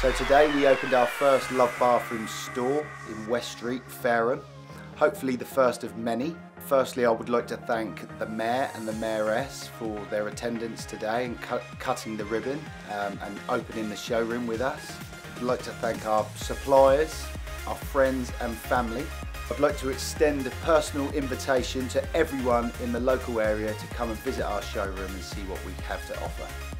So today we opened our first Love Bathroom store in West Street, Fareham. Hopefully the first of many. Firstly, I would like to thank the Mayor and the Mayoress for their attendance today and cutting the ribbon and opening the showroom with us. I'd like to thank our suppliers, our friends and family. I'd like to extend a personal invitation to everyone in the local area to come and visit our showroom and see what we have to offer.